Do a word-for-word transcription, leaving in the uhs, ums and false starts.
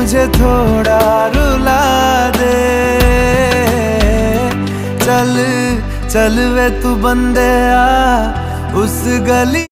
मुझे थोड़ा रुला दे। चल चल वे तू बंदे आ उस गली